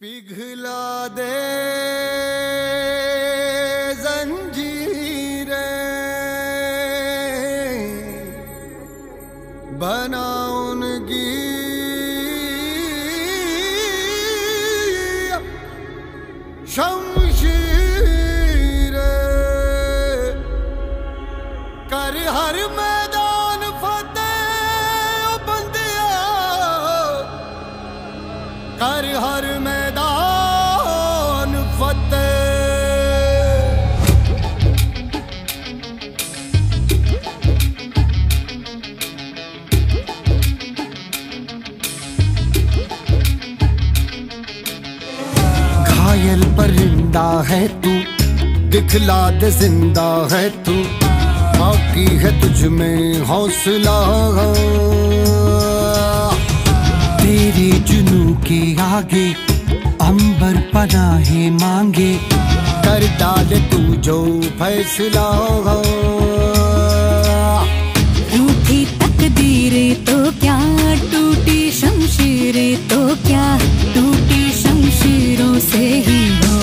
पिघला दे जंजीरें, बना उनकी शमशीरें, कर हर मैदान फतेह ओ बंदिया, कर हर मैदान फतेह। घायल परिंदा है तू, दिखला दे जिंदा है तू, बाकी है तुझ में हौसला। तेरे जुनू के आगे अंबर पनाहे मांगे, कर डाले तू जो फैसला। रूठी तकदीरें तो क्या, टूटी शमशीरें तो क्या, टूटी शमशीरों से ही हो।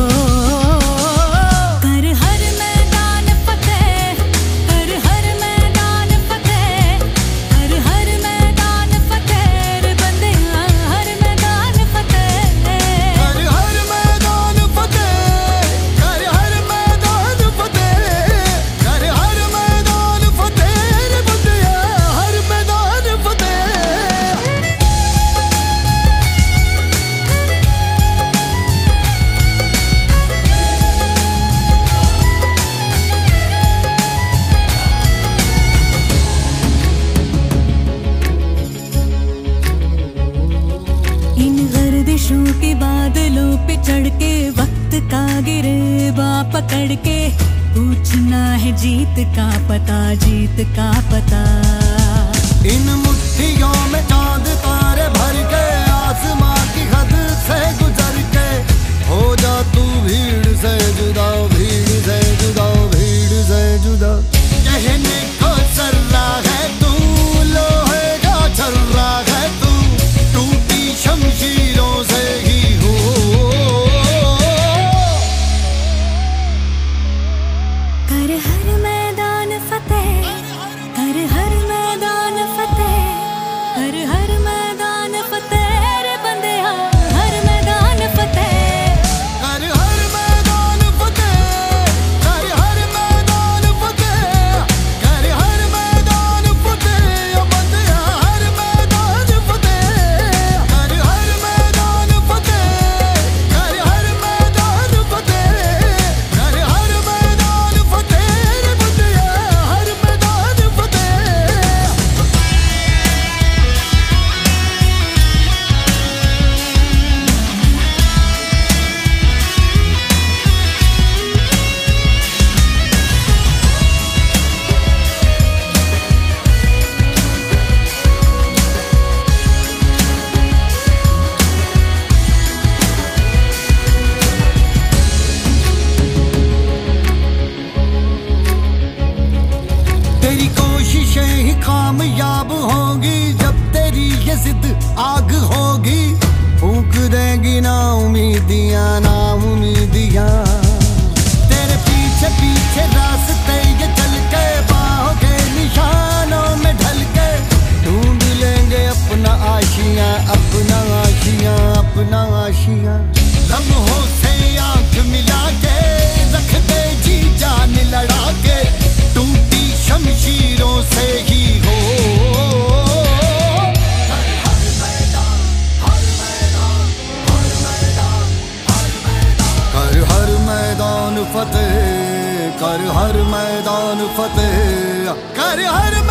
कर हर मैदान फतेह, कर हर मैदान फतेह, कर हर मैदान फतेह रे बंदिया, हर मैदान फतेह। कर हर मैदान फतेह, कर हर मैदान फतेह, कर हर मैदान फतेह रे बंदिया, हर मैदान फतेह। इन गर्दिशों के बादलों पे चढ़ के, वक्त का गिरेबा पकड़ के, पूछना है जीत का पता, जीत का पता। इन मुट्ठियों में चांद तारे भर के, आसमां की हद से गुजर के, हो जा तू भीड़ से जुदा, भीड़ से जुदा, भीड़ से जुदा। कहने को सर्रा है तू, लोहे का छर्रा है तू, टूटी शमशीरों से ही हो। कर हर मैदान फतेह, कर हर मैदान फतेह, कर हर मैदान फतेह रे बंदिया, हर मैदान फतेह। कर हर मैदान फतेह, कर हर मैदान फतेह, कर हर मैदान फतेह ओ बंदिया, हर मैदान फतेह। कर हर मैदान फतेह, कर हर मैदान फतेह, कर हर मैदान फतेह रे बंदिया, हर मैदान फतेह। तेरी कोशिशें ही कामयाब होंगी, जब तेरी ये जिद आग होगी, फूंक देंगी ना उम्मीदियां, ना उम्मीदियां। तेरे पीछे पीछे रास्ते ये चल के, बाहों के निशानों में ढल के, ढूंढ लेंगे अपना आशियां, अपना आशियां, अपना आशियां। लम्हों से आंख मिला के, रख दे जी जान लड़ा के, टूटी शमशीरों से ही हो। कर हर मैदान, हर मैदान, हर मैदान, हर मैदान। कर हर मैदान फतेह, कर हर मैदान फतेह, कर हर